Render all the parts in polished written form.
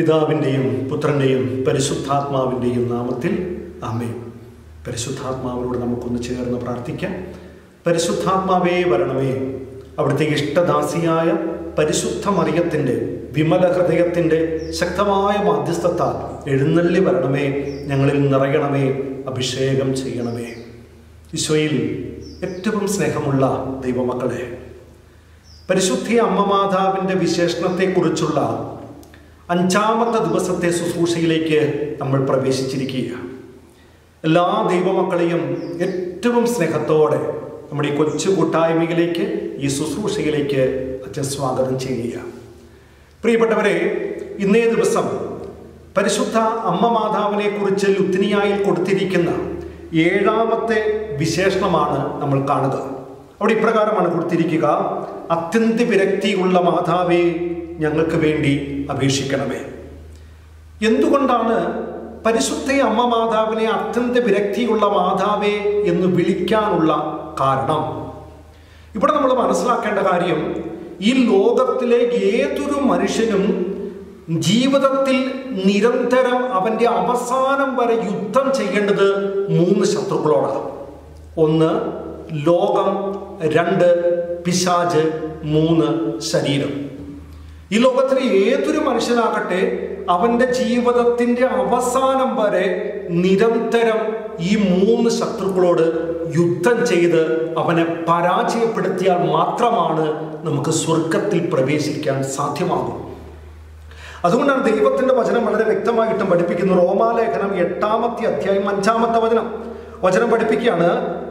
പിതാവിൻ്റെയും പുത്രൻ്റെയും പരിശുദ്ധാത്മാവിൻ്റെയും നാമത്തിൽ ആമേൻ. പരിശുദ്ധാത്മാവിനോട് നമുക്കൊന്ന് ചേർന്ന് പ്രാർത്ഥിക്കാം. പരിശുദ്ധാത്മാവേ വരണമേ, അവിടുത്തെ ഇഷ്ടദാസിയായ പരിശുദ്ധ മറിയത്തിൻ്റെ വിമല ഹൃദയത്തിൻ്റെ ശക്തമായ മാധ്യസ്ഥത്താൽ എഴുന്നള്ളി വരണമേ, ഞങ്ങളിൽ നിറയണമേ, അഭിഷേകം ചെയ്യണമേ. ഈശോയിൽ ഏറ്റവും സ്നേഹമുള്ള ദൈവമക്കളെ, പരിശുദ്ധി അമ്മ മാതാവിൻ്റെ വിശേഷണത്തെക്കുറിച്ചുള്ള 5ാമത്തെ ദിവസത്തെ ശുശ്രൂഷയിലേക്ക് നമ്മൾ പ്രവേശിച്ചിരിക്കുകയാണ്. എല്ലാ ദൈവമക്കളെയും ഏറ്റവും സ്നേഹത്തോടെ നമ്മുടെ ഈ കൊച്ചു കൂട്ടായ്മയിലേക്ക്, ഈ ശുശ്രൂഷയിലേക്ക് അച്ഛൻ സ്വാഗതം ചെയ്യുക. പ്രിയപ്പെട്ടവരെ, ഇന്നേ ദിവസം പരിശുദ്ധ അമ്മ മാതാവിനെ കുറിച്ച് ലുത്തിനിയായിൽ കൊടുത്തിരിക്കുന്ന 7ാമത്തെ വിശേഷണമാണ് നമ്മൾ കാണുക. അവിടെ ഇപ്രകാരമാണ് കൊടുത്തിരിക്കുക: അത്യന്ത വിരക്തിയുള്ള മാതാവേ, ഞങ്ങൾക്ക് വേണ്ടി അപേക്ഷിക്കണമേ. എന്തുകൊണ്ടാണ് പരിശുദ്ധ അമ്മ മാതാവിനെ അത്യന്ത വിരക്തിയുള്ള മാതാവേ എന്ന് വിളിക്കാനുള്ള കാരണം? ഇവിടെ നമ്മൾ മനസ്സിലാക്കേണ്ട കാര്യം, ഈ ലോകത്തിലെ ഏതൊരു മനുഷ്യനും ജീവിതത്തിൽ നിരന്തരം അവൻ്റെ അവസാനം വരെ യുദ്ധം ചെയ്യേണ്ടത് 3 ശത്രുക്കളോടാണ്. 1 ലോകം, 2 പിശാച്, 3 ശരീരം. ഈ ലോകത്തിലെ ഏതൊരു മനുഷ്യനാകട്ടെ അവൻ്റെ ജീവിതത്തിൻ്റെ അവസാനം വരെ നിരന്തരം ഈ 3 ശത്രുക്കളോട് യുദ്ധം ചെയ്ത് അവനെ പരാജയപ്പെടുത്തിയാൽ മാത്രമാണ് നമുക്ക് സ്വർഗത്തിൽ പ്രവേശിക്കാൻ സാധ്യമാകും. അതുകൊണ്ടാണ് ദൈവത്തിൻ്റെ വചനം വളരെ വ്യക്തമായിട്ടും പഠിപ്പിക്കുന്നു. റോമാലേഖനം 8ാമത്തെ അധ്യായം 5ാമത്തെ വചനം പഠിപ്പിക്കുകയാണ്: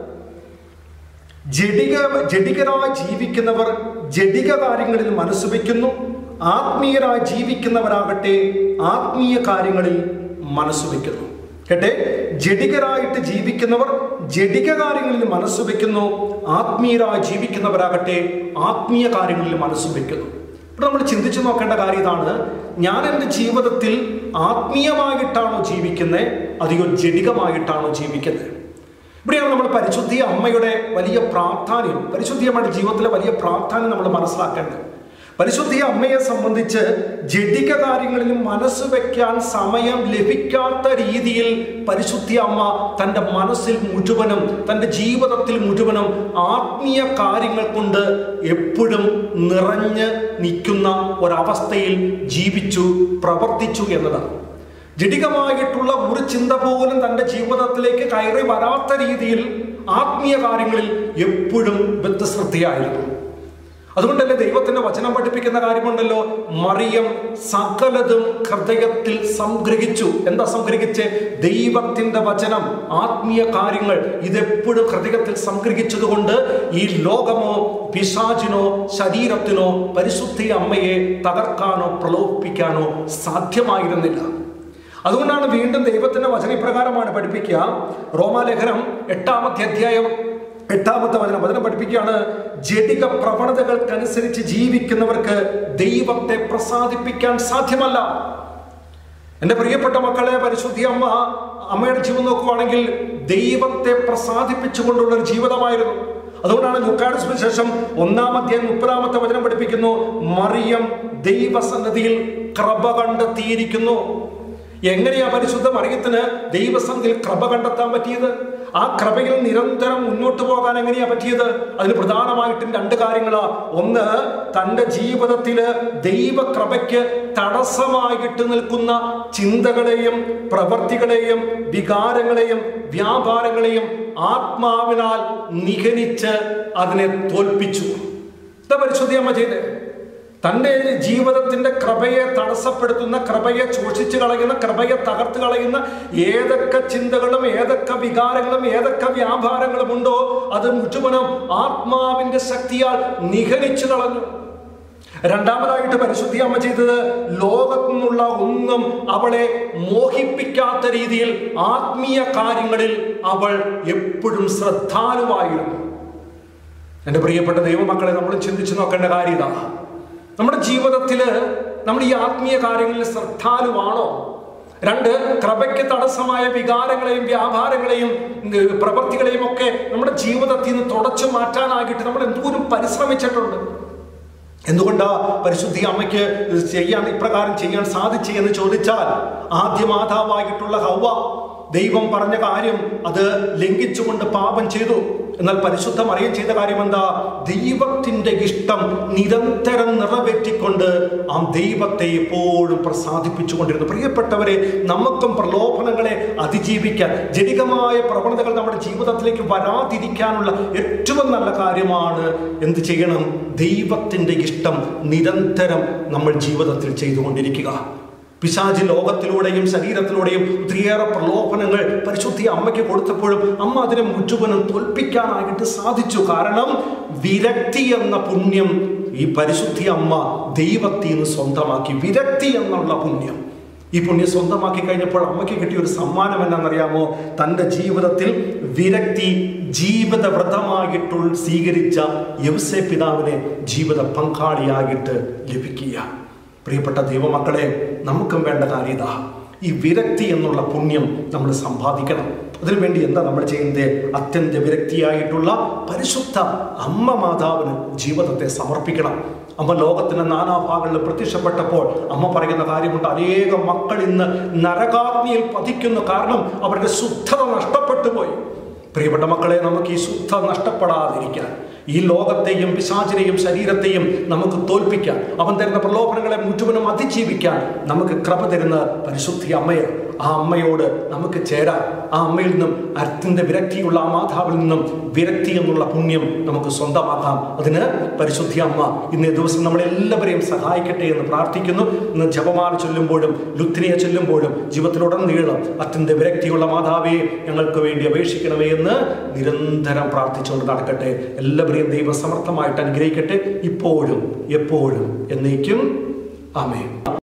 ജഡികരായി ജീവിക്കുന്നവർ ജഡിക കാര്യങ്ങളിൽ മനസ്സ് വയ്ക്കുന്നു, ആത്മീയരായി ജീവിക്കുന്നവരാകട്ടെ ആത്മീയ കാര്യങ്ങളിൽ മനസ്സ് വയ്ക്കുന്നു. കേട്ടെ, ജഡികരായിട്ട് ജീവിക്കുന്നവർ ജഡിക കാര്യങ്ങളിൽ മനസ്സ് വയ്ക്കുന്നു, ആത്മീയരായി ജീവിക്കുന്നവരാകട്ടെ ആത്മീയ കാര്യങ്ങളിൽ മനസ്സ് വയ്ക്കുന്നു. ഇവിടെ നമ്മൾ ചിന്തിച്ചു നോക്കേണ്ട കാര്യം ഇതാണ്: ഞാൻ എൻ്റെ ജീവിതത്തിൽ ആത്മീയമായിട്ടാണോ ജീവിക്കുന്നത്, അതെയോ ജഡികമായിട്ടാണോ ജീവിക്കുന്നത്? ഇവിടെയാണ് നമ്മൾ പരിശുദ്ധി അമ്മയുടെ വലിയ പ്രാധാന്യം, പരിശുദ്ധി അമ്മയുടെ ജീവിതത്തിലെ വലിയ പ്രാധാന്യം നമ്മൾ മനസ്സിലാക്കേണ്ടത്. പരിശുദ്ധി അമ്മയെ സംബന്ധിച്ച് ജഡിക കാര്യങ്ങളിൽ മനസ്സ് വയ്ക്കാൻ സമയം ലഭിക്കാത്ത രീതിയിൽ പരിശുദ്ധി അമ്മ തൻ്റെ മനസ്സിൽ മുഴുവനും, തൻ്റെ ജീവിതത്തിൽ മുഴുവനും ആത്മീയ കാര്യങ്ങൾ കൊണ്ട് എപ്പോഴും നിറഞ്ഞ് നിൽക്കുന്ന ഒരവസ്ഥയിൽ ജീവിച്ചു, പ്രവർത്തിച്ചു എന്നതാണ്. ജഡികമായിട്ടുള്ള ഒരു ചിന്ത പോലും തൻ്റെ ജീവിതത്തിലേക്ക് കയറി വരാത്ത രീതിയിൽ ആത്മീയ കാര്യങ്ങളിൽ എപ്പോഴും വ്യത്യസ്തയായിരുന്നു. അതുകൊണ്ടല്ലേ ദൈവത്തിന്റെ വചനം പഠിപ്പിക്കുന്ന കാര്യമുണ്ടല്ലോ, മറിയം സകലതും ഹൃദയത്തിൽ സംഗ്രഹിച്ചു. എന്താ സംഗ്രഹിച്ച്? ദൈവത്തിന്റെ വചനം, ആത്മീയ കാര്യങ്ങൾ ഇതെപ്പോഴും ഹൃദയത്തിൽ സംഗ്രഹിച്ചത് കൊണ്ട് ഈ ലോകമോ പിശാചിനോ ശരീരത്തിനോ പരിശുദ്ധ അമ്മയെ തകർക്കാനോ പ്രലോഭിപ്പിക്കാനോ സാധ്യമായിരുന്നില്ല. അതുകൊണ്ടാണ് വീണ്ടും ദൈവത്തിന്റെ വചന ഇപ്രകാരമാണ് പഠിപ്പിക്കുക. റോമാലേഖനം 8ാമത്തെ അധ്യായം 8ാമത്തെ വചനം പഠിപ്പിക്കുകയാണ്: ജഡിക പ്രവണതകൾക്കനുസരിച്ച് ജീവിക്കുന്നവർക്ക് ദൈവത്തെ പ്രസാദിപ്പിക്കാൻ സാധ്യമല്ല. എൻ്റെ പ്രിയപ്പെട്ട മക്കളെ, പരിശുദ്ധി അമ്മയുടെ ജീവിതം നോക്കുവാണെങ്കിൽ ദൈവത്തെ പ്രസാദിപ്പിച്ചുകൊണ്ടുള്ള ഒരു ജീവിതമായിരുന്നു. അതുകൊണ്ടാണ് ലൂക്കായുടെ സുവിശേഷം 1ാം അധ്യായം 30ാമത്തെ വചനം പഠിപ്പിക്കുന്നു: മറിയം ദൈവസന്നിധിയിൽ കൃപ കണ്ടെത്തിയിരിക്കുന്നു. എങ്ങനെയാ പരിശുദ്ധ മറിയത്തിന് ദൈവസന്നിധിയിൽ കൃപ കണ്ടെത്താൻ പറ്റിയത്? ആ കൃപയിൽ നിരന്തരം മുന്നോട്ട് പോകാൻ എങ്ങനെയാ പറ്റിയത്? അതിന് പ്രധാനമായിട്ടും 2 കാര്യങ്ങളാ. 1, തൻ്റെ ജീവിതത്തില് ദൈവകൃപയ്ക്ക് തടസ്സമായിട്ട് നിൽക്കുന്ന ചിന്തകളെയും പ്രവൃത്തികളെയും വികാരങ്ങളെയും വ്യാപാരങ്ങളെയും ആത്മാവിനാൽ നിഗണിച്ച് അതിനെ തോൽപ്പിച്ചു. എന്താ പരിശുദ്ധി അമ്മ ചെയ്തേ? തൻ്റെ ജീവിതത്തിൻ്റെ കൃപയെ തടസ്സപ്പെടുത്തുന്ന, കൃപയെ ശോഷിച്ചു കളയുന്ന, കൃപയെ തകർത്ത് കളയുന്ന ഏതൊക്കെ ചിന്തകളും ഏതൊക്കെ വികാരങ്ങളും ഏതൊക്കെ വ്യാപാരങ്ങളും ഉണ്ടോ അത് മുഴുവനും ആത്മാവിൻ്റെ ശക്തിയാൽ നിഗണിച്ചു കളഞ്ഞു. രണ്ടാമതായിട്ട് പരിശുദ്ധി അമ്മ ചെയ്തത്, ലോകത്തു നിന്നുള്ള ഒന്നും അവളെ മോഹിപ്പിക്കാത്ത രീതിയിൽ ആത്മീയ കാര്യങ്ങളിൽ അവൾ എപ്പോഴും ശ്രദ്ധാലുവായിരുന്നു. എൻ്റെ പ്രിയപ്പെട്ട ദൈവമക്കളെ, നമ്മൾ ചിന്തിച്ചു നോക്കേണ്ട കാര്യം ഇതാണ്. നമ്മുടെ ജീവിതത്തിൽ നമ്മൾ ഈ ആത്മീയ കാര്യങ്ങളിൽ ശ്രദ്ധാലുവാണോ? 2, കൃപയ്ക്ക് തടസ്സമായ വികാരങ്ങളെയും വ്യാപാരങ്ങളെയും പ്രവൃത്തികളെയും ഒക്കെ നമ്മുടെ ജീവിതത്തിൽ നിന്ന് തുടച്ചു മാറ്റാനായിട്ട് നമ്മൾ എന്തോരം പരിശ്രമിച്ചിട്ടുണ്ട്. എന്തുകൊണ്ടാ പരിശുദ്ധി അമ്മയ്ക്ക് ഇപ്രകാരം ചെയ്യാൻ സാധിച്ചെന്ന് ചോദിച്ചാൽ, ആദ്യ മാതാവായിട്ടുള്ള ഹവ്വ ദൈവം പറഞ്ഞ കാര്യം അത് ലംഘിച്ചുകൊണ്ട് പാപം ചെയ്തു. എന്നാൽ പരിശുദ്ധ മറിയം ചെയ്ത കാര്യം എന്താ? ദൈവത്തിന്റെ ഇഷ്ടം നിരന്തരം നിറവേറ്റിക്കൊണ്ട് ആ ദൈവത്തെ എപ്പോഴും പ്രസാദിപ്പിച്ചുകൊണ്ടിരുന്നു. പ്രിയപ്പെട്ടവരെ, നമുക്കും പ്രലോഭനങ്ങളെ അതിജീവിക്കാൻ, ജഡികമായ പ്രവണതകൾ നമ്മുടെ ജീവിതത്തിലേക്ക് വരാതിരിക്കാനുള്ള ഏറ്റവും നല്ല കാര്യമാണ് എന്ത് ചെയ്യണം? ദൈവത്തിന്റെ ഇഷ്ടം നിരന്തരം നമ്മൾ ജീവിതത്തിൽ ചെയ്തുകൊണ്ടിരിക്കുക. പിശാചി ലോകത്തിലൂടെയും ശരീരത്തിലൂടെയും ഒത്തിരിയേറെ പ്രലോഭനങ്ങൾ പരിശുദ്ധി അമ്മയ്ക്ക് കൊടുത്തപ്പോഴും അമ്മ അതിനെ മുഴുവനും തോൽപ്പിക്കാനായിട്ട് സാധിച്ചു. കാരണം വിരക്തി എന്ന പുണ്യം ഈ പരിശുദ്ധി അമ്മ ദൈവത്തിൽ നിന്ന് സ്വന്തമാക്കി. വിരക്തി എന്നുള്ള പുണ്യം, ഈ പുണ്യം സ്വന്തമാക്കി കഴിഞ്ഞപ്പോൾ അമ്മയ്ക്ക് കിട്ടിയ ഒരു സമ്മാനം എന്നാണെന്നറിയാമോ? തൻ്റെ ജീവിതത്തിൽ വിരക്തി ജീവിത വ്രതമായിട്ട് സ്വീകരിച്ച യൗസേപ്പ് പിതാവിനെ ജീവിത പങ്കാളിയായിട്ട് ലഭിക്കുക. പ്രിയപ്പെട്ട ദൈവമക്കളെ, നമുക്കും വേണ്ട കാര്യം ഇതാ, ഈ വിരക്തി എന്നുള്ള പുണ്യം നമ്മൾ സമ്പാദിക്കണം. അതിനുവേണ്ടി എന്താ നമ്മൾ ചെയ്യുന്നത്? അത്യന്ത വിരക്തിയായിട്ടുള്ള പരിശുദ്ധ അമ്മ മാതാവിന് ജീവിതത്തെ സമർപ്പിക്കണം. അമ്മ ലോകത്തിന്റെ നാനാഭാഗങ്ങളിൽ പ്രത്യക്ഷപ്പെട്ടപ്പോൾ അമ്മ പറയുന്ന കാര്യമുണ്ട്, അനേകം മക്കൾ ഇന്ന് നരകാഗ്നിയിൽ പതിക്കുന്നു. കാരണം അവരുടെ ശുദ്ധത നഷ്ടപ്പെട്ടു പോയി. പ്രിയപ്പെട്ട മക്കളെ, നമുക്ക് ഈ ശുദ്ധത നഷ്ടപ്പെടാതിരിക്കാൻ, ഈ ലോകത്തെയും പിശാചിനെയും ശരീരത്തെയും നമുക്ക് തോൽപ്പിക്കാൻ, അവൻ തരുന്ന പ്രലോഭനങ്ങളെ മുഴുവനും അതിജീവിക്കാൻ നമുക്ക് കൃപ തരുന്ന പരിശുദ്ധി അമ്മയെ, ആ അമ്മയോട് നമുക്ക് ചേരാം. ആ അമ്മയിൽ നിന്നും അത്യന്ത വിരക്തിയുള്ള ആ മാതാവിൽ നിന്നും വിരക്തി എന്നുള്ള പുണ്യം നമുക്ക് സ്വന്തമാക്കാം. അതിന് പരിശുദ്ധി അമ്മ ഇന്നേ ദിവസം നമ്മളെല്ലാവരെയും സഹായിക്കട്ടെ എന്ന് പ്രാർത്ഥിക്കുന്നു. ഇന്ന് ജപമാല ചൊല്ലുമ്പോഴും ലുത്തിനിയെ ചൊല്ലുമ്പോഴും ജീവിതത്തിലുടനീളം അത്യന്ത വിരക്തിയുള്ള മാതാവെ ഞങ്ങൾക്ക് വേണ്ടി അപേക്ഷിക്കണമേ എന്ന് നിരന്തരം പ്രാർത്ഥിച്ചുകൊണ്ട് നടക്കട്ടെ. എല്ലാവരെയും ദൈവം സമർത്ഥമായിട്ട് അനുഗ്രഹിക്കട്ടെ, ഇപ്പോഴും എപ്പോഴും എന്നേക്കും. ആമേൻ.